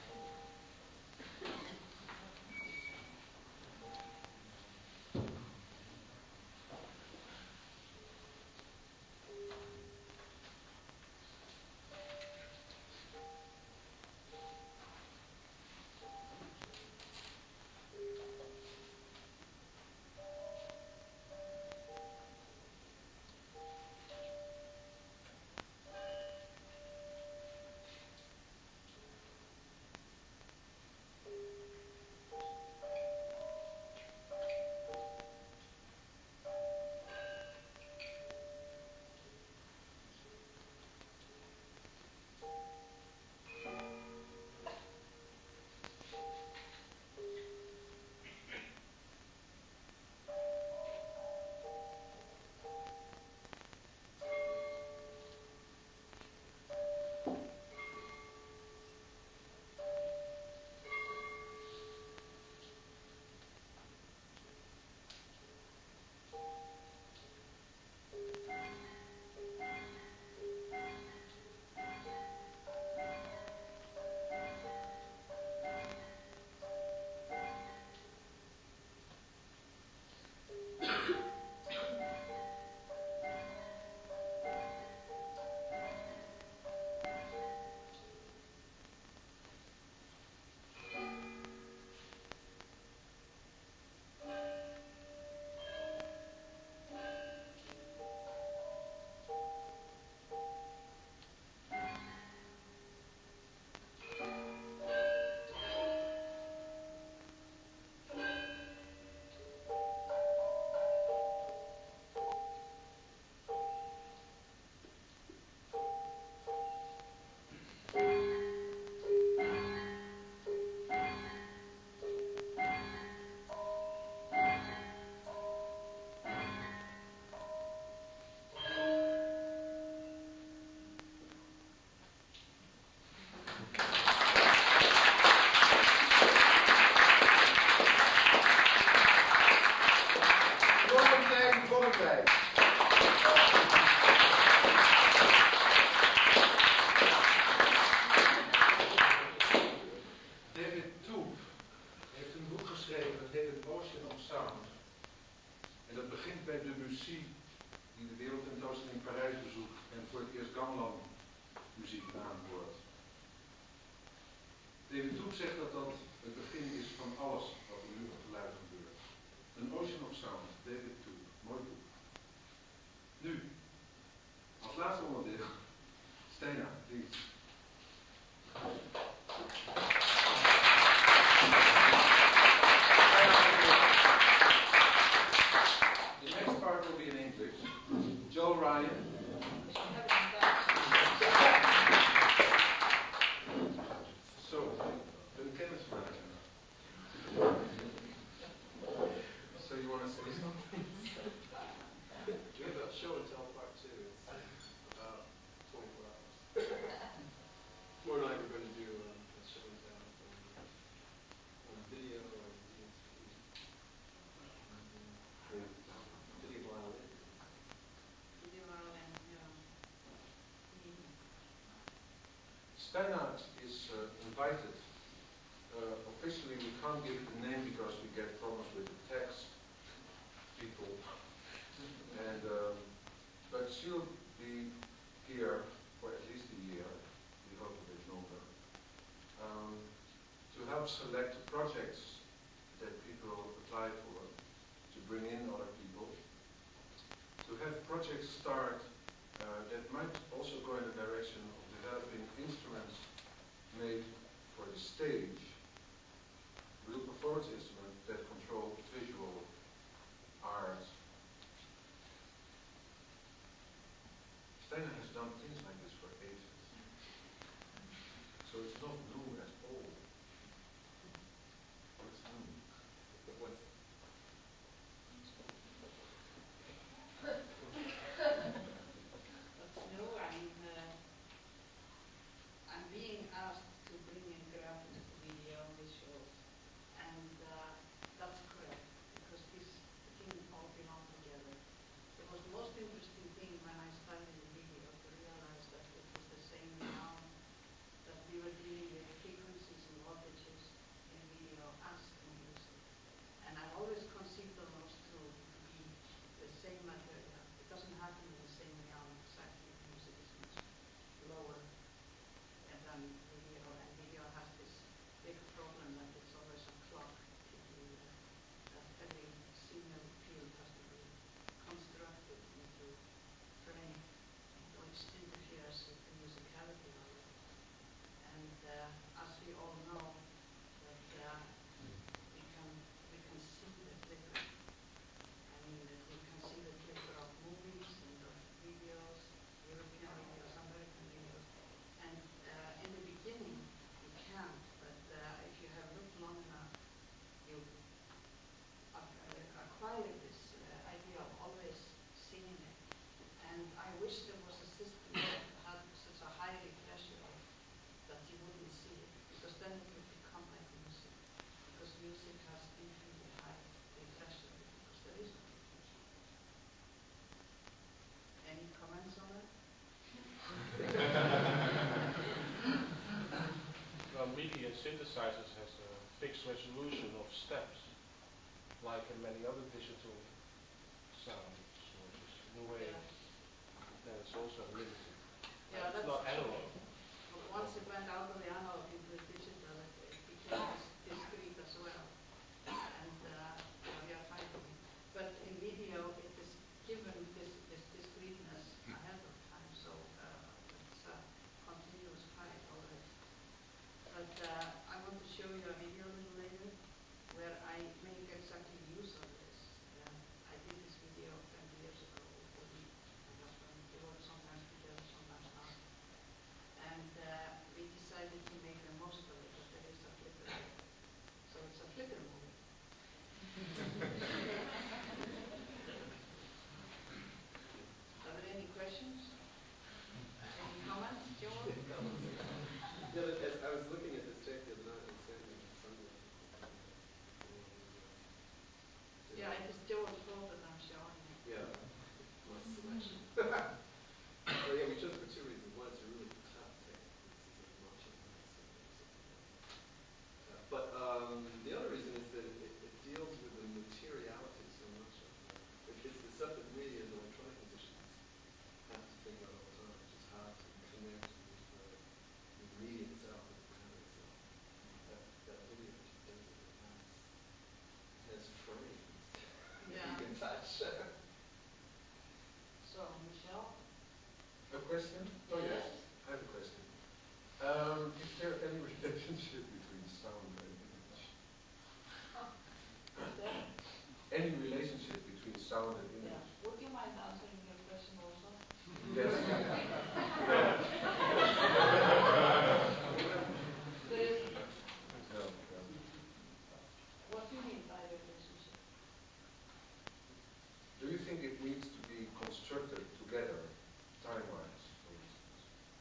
David Toep zegt dat dat het begin is van alles wat er nu op geluid gebeurt. Een Ocean of Sound, David Toep, mooi boek. Nu, als laatste onderdeel, Stena, please. The next part will be in English. Joel Ryan. So, een kennismaking. So you want to say something? We have a show and tell part 2. It's about 24 hours. More than likely we're going to do a show and tell on video or DSP. Video violin. Video violin, yeah. Stena is invited. Officially we can't give the name because we get problems with the text people. And but she'll be here for at least a year, we hope a bit longer, to to help select the projects that people apply for, to bring in other people, to have projects start that might also go in the direction of developing instruments made for the stage, real performance instruments that control visual art. Steiner has done things like this for ages. So it's not new at all. What's new? What's What's new? I'm being asked to bring in graphics to video visuals, and that's correct because these things all belong together. It was the most interesting thing when I started in video to realize that it was the same realm, that we were dealing with frequencies and voltages in video as in music. And I've always conceived of those two to be the same material. It doesn't happen in the same realm exactly. Music is much lower than video, and video has this big problem that it's always a clock ticking there, that every signal field has to be constructed into frame, which interferes with the musicality of it. And as we all know, that we can see the flicker. I mean, we can see the flicker of movies and of videos, European videos, American videos. And in the beginning, you can't, but if you have looked long enough, you acquire this idea of always seeing it. And I wish there was a system that had such a high refresh rate that you wouldn't see it, because then it would become like music. Because music has infinitely high refresh rate, because there is no refresh rate. Any comments on that? Well, media synthesizers has a fixed resolution of steps, like in many other digital sound sources. In a way, then it's also limited. Yeah, It's that's not true. analog. Once it went out of the analog into the digital, it became discrete as well. And we are fighting it. But in video, it is given this discreteness ahead of time, so it's a continuous fight always. But I want to show you a video a little later where I make exactly use of this. I did this video 20 years ago with Uli, my husband. We work sometimes together, sometimes not. And we decided to make the most of it, that there is a flicker there. So it's a flicker movie. Are there any questions? Any comments? Joel? Yeah, but as I was looking at this tape the other night and standing in the sunlight, Yeah, it is Joel's fault that I'm showing it. yeah, my selection. Well, yeah, we chose it for two reasons. One, it's a really tough tape. This is a Marshall Mathers or something like that. But the other reason is that it deals with the materiality so much of it's the stuff that we as electronic musicians have to think about all the time, which is how to connect with the medium itself, with the matter itself. That video just basically has frames that you can touch. So, Michelle? A question? Oh yes, I have a question. Is there any relationship between sound and image? Is there? Any relationship between sound and image? Yeah. Would you mind answering your question also? Yes. There isn't. No. What do you mean by relationship? Do you think it needs to be constructed together, time-wise, for instance?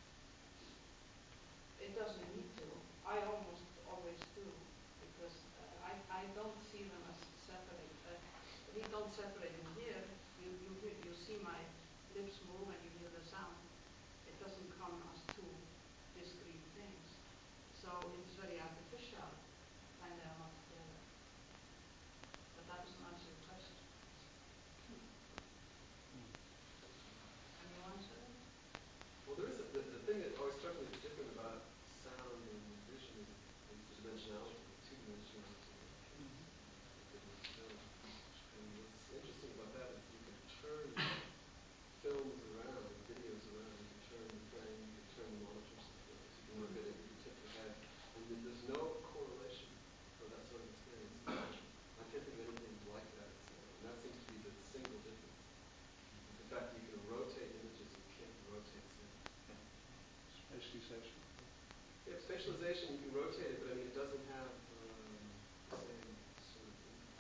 It doesn't need to. I almost always do, because I don't see them as separate. We don't separate them here. You see my lips move and you hear the sound. It doesn't come as two discrete things. So it is very artificial when they are not together. But that doesn't answer your question. Can you answer it? Well, there is the thing that always struck me as different about sound and vision is the dimensionality. interesting about that is you can turn films around, videos around. You can turn the frame, you can turn the monitor signals, you can look at it, you can tip your head, and there's no correlation for that sort of experience. I can't think of anything like that, and that seems to be the single difference. It's the fact that you can rotate images and you can't rotate sound. Spatialization. Yeah, spatialization, you can rotate it, but I mean, it doesn't have the same sort of impact.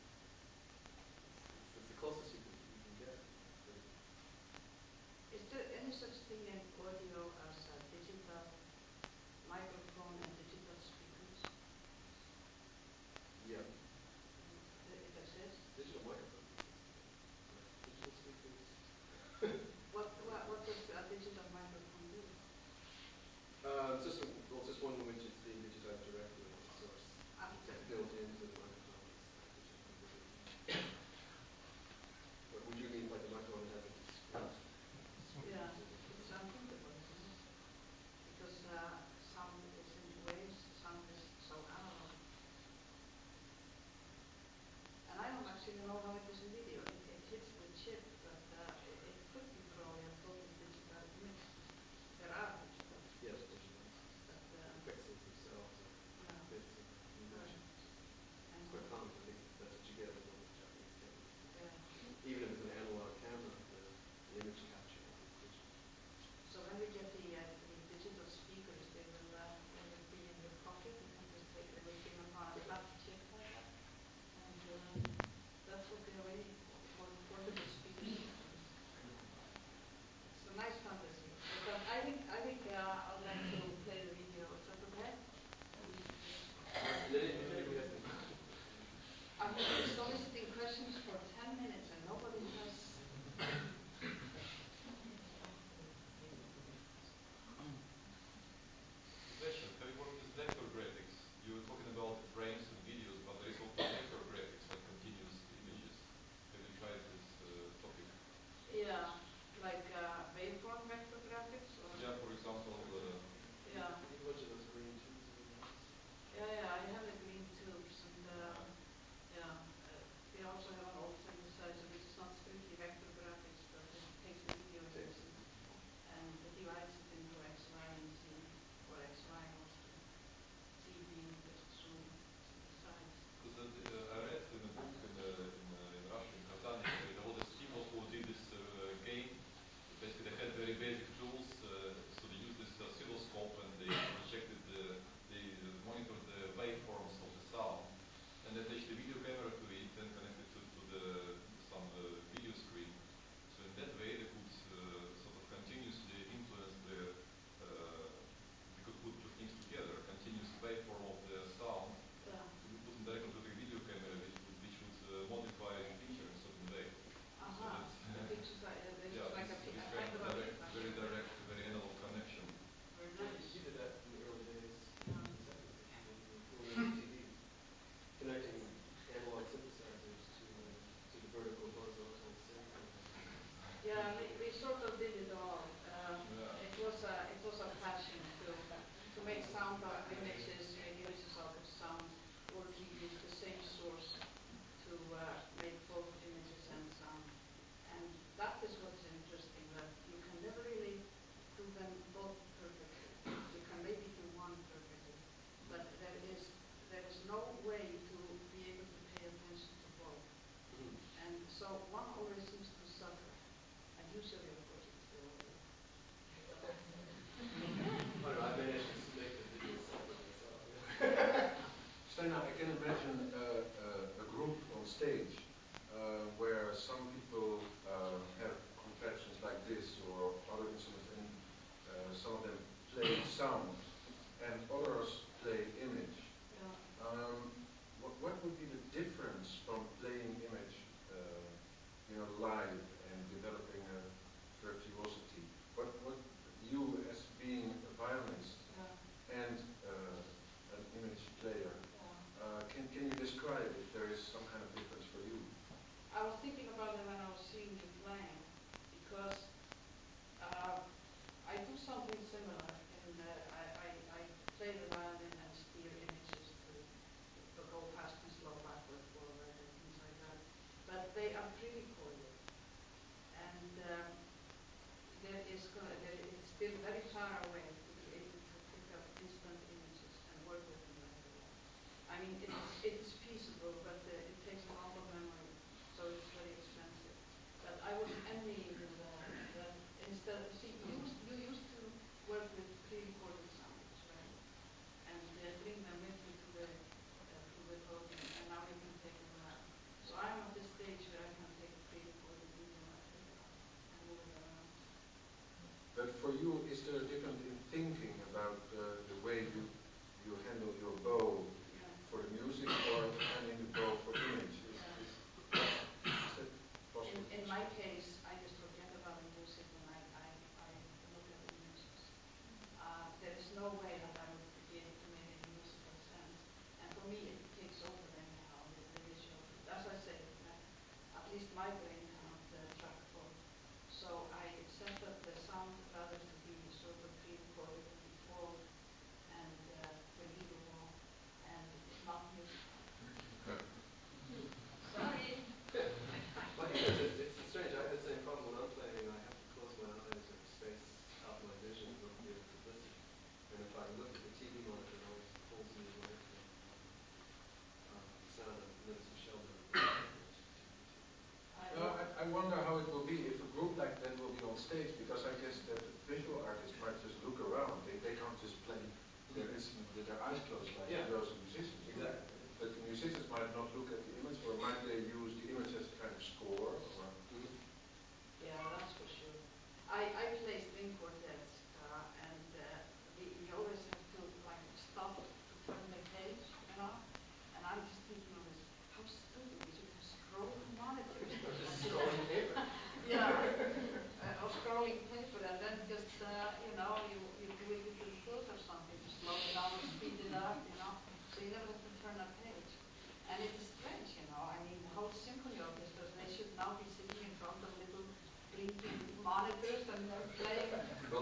It's the closest you can get. But Is there any such thing in audio as a digital microphone and digital speakers? yeah, It exists? digital microphones exist. Yeah. Digital speakers. What does a digital microphone do? It's just one which is being digitized directly at the source. After. It's built into the microphone as digital conversion. What would you mean, like the microphone that has a discrete? Yeah, it's unthinkable, isn't it? Because sound is in waves, sound is so analog. And I don't actually know how it is in video. It hits the chip, but it could be probably a totally digital image. There are digital. Yes, digital. But The pixels themselves are yeah. bits of image. And It's quite common. I think that's what you get with a lot of Japanese cameras. yeah. Even if it's an analog camera, the image capture is digital. So when we get the digital speakers, they will be in your pocket. You can just take everything upon a flat chip like that. And that's what they are waiting for portable speaker systems. It's a nice fantasy. But I think I would like to play the video. Is that okay? And then if anybody has any I have been soliciting questions for 10 minutes and nobody has. Question. Have you worked with vector graphics? You were talking about frames and videos, but there is also vector graphics, like continuous images. Have you tried this topic? Yeah, like waveform vector graphics or. Yeah, for example. Yeah. You have a bunch of those green tubes in your house. Yeah, I have the green tubes and yeah, we also have an old synthesizer which is not strictly vector graphics, but it takes the video images and it divides it into X, Y, and Z, or X, Y mostly. Z being just through the sides. Because I read in a book in Russia, in Kazan, there was a people who did this game. Basically, they had very basic tools, so they used this oscilloscope and they projected they monitored the waveforms of the sound, and attached the video camera to it and connected to some video screen. So in that way, they could sort of continuously influence they could put two things together, continuous waveform of the sound, Yeah. to be put in directly to the video camera, which would modify the picture in a certain way. So that's The pictures are, there's yeah, like this a kind kind of of a direct, feedback. very direct, very analog connection. Very Yeah, nice. you did that in the early days, Yeah. in the second section, when we were TV, connecting analog synthesizers to the vertical horizontal sync. Yeah, we sort of did it all. Yeah. It was a passion to make sound out of images, make images out of sound, or to use the same source to make both images and sound. And that is what's interesting, that you can never really do them both perfectly. You can maybe do one perfectly, but there is no way to be able to pay attention to both. And so one always seems to suffer. And usually, of course, it's the audio. I don't know, I managed to make the video separate, that's all. Steinar, I can imagine a group on stage where some people have contraptions like this or other instruments, and some of them play sound and others play image. Yeah. What would be the difference from playing image live and developing a virtuosity? What you as being a violinist and an image player, can you describe if there is some kind of difference for you? I was thinking about it when I was seeing you playing, because I do something similar. I play the violin and steer images to go fast and slow, backward, forward, and things like that. But they are mean, it is feasible, but it takes a lot of memory, so it's very expensive. But I was envying that instead, see, you used to work with pre-recorded sounds, right? And bring them with you to the podium, and now you can take them around. So I'm at this stage where I can take a pre-recorded video and move it around. But for you, is there a difference in thinking about the way you handle your bow Yeah. for the music or handling the bow for image? Is that possible? In my case, I just forget about the music and I look at the images. There is no way that I would be able to make any musical sense. And for me, it takes over anyhow, the visual. As I say, at least my brain cannot track both. So I set up the sound rather to be sort of pre-recorded and before and believable and not musical. Sorry. It's strange. I have the same problem when I'm playing. I have to close my eyes or space out my vision in order to be able to listen. And if I look at the TV monitor, it always pulls me away from the sound. And then as Michelle did, I wonder how it will be if a group like that will be on stage, because I guess that the visual artists might just look around. They can't just play their instrument with their eyes closed like those musicians. Exactly. But the musicians might not look at the image, or might they use the image as a kind of score? Or Yeah, that's for sure. I play string quartets, and we always have to like stop to turn the page, you know. And I'm just thinking of this, how stupid we should have scrolling monitors. just scrolling paper. Yeah, or scrolling paper, and then just you know, you do it with your foot or something, you slow it down or speed it up, you know. So you never have to turn a page. And it is strange, you know. I mean, the whole symphony orchestras, they should now be sitting in front of little blinking monitors and they're playing. Well,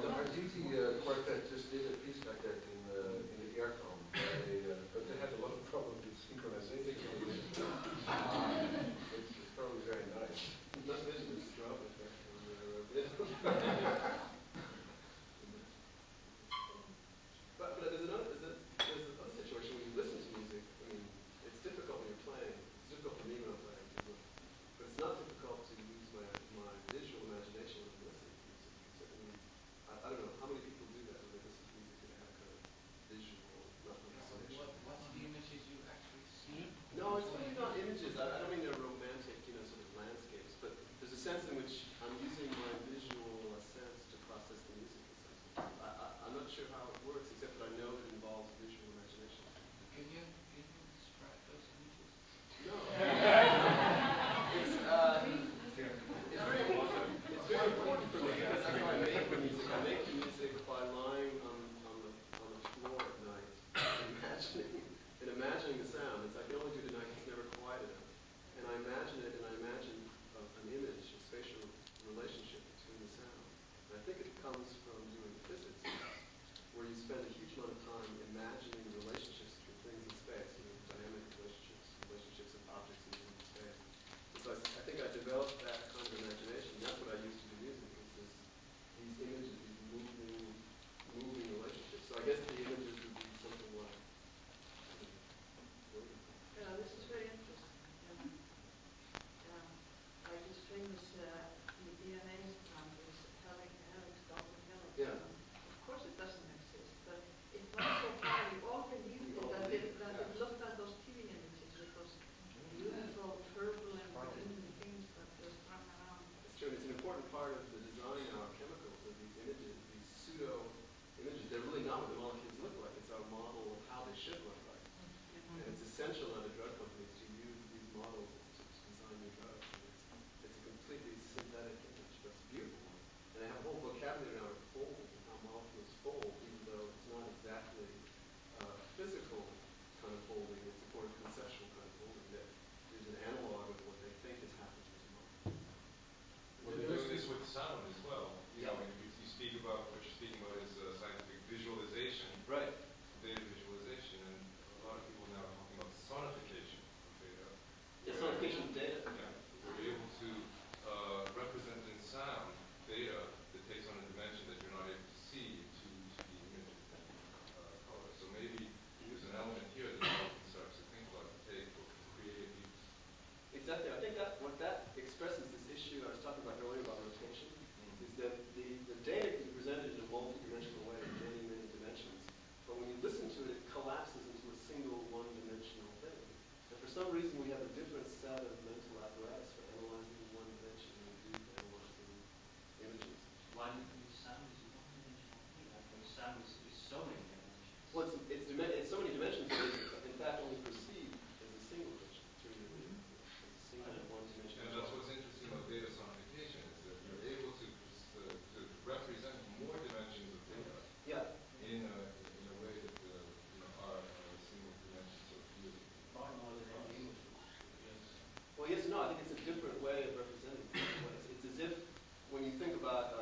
reason we have a different set of mental apparatus for analyzing in one dimension than we do for analyzing images. Why because sound is a one-dimensional thing? I thought sound is so many dimensions. Well, it's so many dimensions, but it's in fact only perceived as a single dimension, as a single one-dimensional. And that's what's interesting about data sonification is that you're able to represent more dimensions of data Yeah. in a way that are single dimensions so few. Far more than any image. Well, yes and no. I think it's a different way of representing things. It's as if when you think about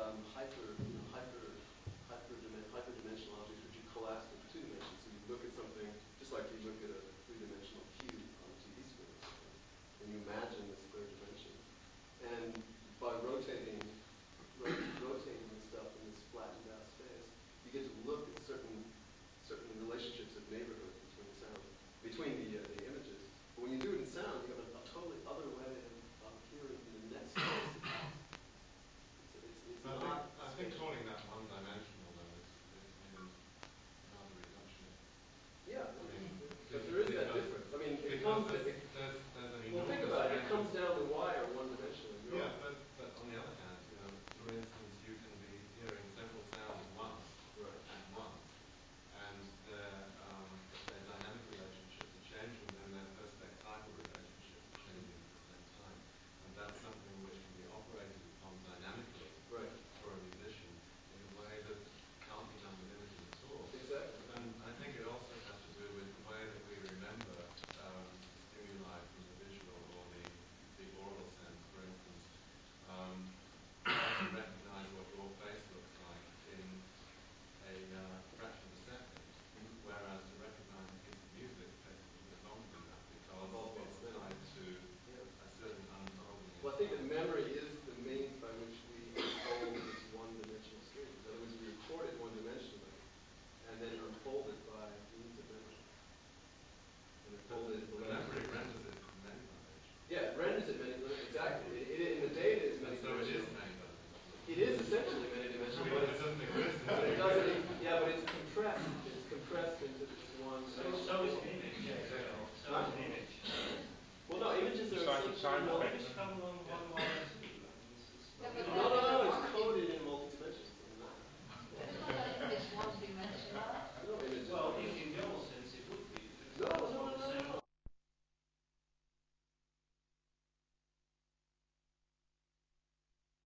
hyperdimensional objects which you collapse into two dimensions. So you look at something just like you look at a three-dimensional cube on a TV screen or something, and you imagine this third dimension. And by rotating the stuff in this flattened out space, you get to look at certain relationships of neighborhood between the images. But when you do it in sound, you have a totally other way of appearing in the next space. It's not. I think calling that one-dimensional though is rather reductionist. Yeah, I mean, but there is that difference. I mean, it comes. There's an Well, think enormous about it. It range comes of- down the wire one-dimensionally. Yeah, but on the other hand, for instance, you can be hearing several sounds Right. at once, and their dynamic relationships are changing, and their perspectival relationships are changing at the same time, and that's something which can be operated upon dynamically Right. for a musician in a way that can't be done with images at all. Exactly. And I think it also has to do with the way that we remember stimuli from the visual or the oral sense, for instance. I can recognize what your face looks like in a fraction of a second, whereas to recognize a piece of music takes a little bit longer than that because it's tied to a certain unfolding. Well, I think that memory is the means by which we unfold this one-dimensional stream. In other words, we record it one-dimensionally and then unfold it by means of memory. And unfold it. The memory renders it many dimensions. Yeah, it renders it many dimensions. Exactly. In the data is many So it is dimensional. many dimensions. It is essentially many dimensional, It but doesn't exist. but it doesn't. Yeah, but it's compressed. It's compressed into this one. So is an image. So is an image. Well, no, images are It's like a sound No, effect. images come along one wire too. I mean, Yeah, but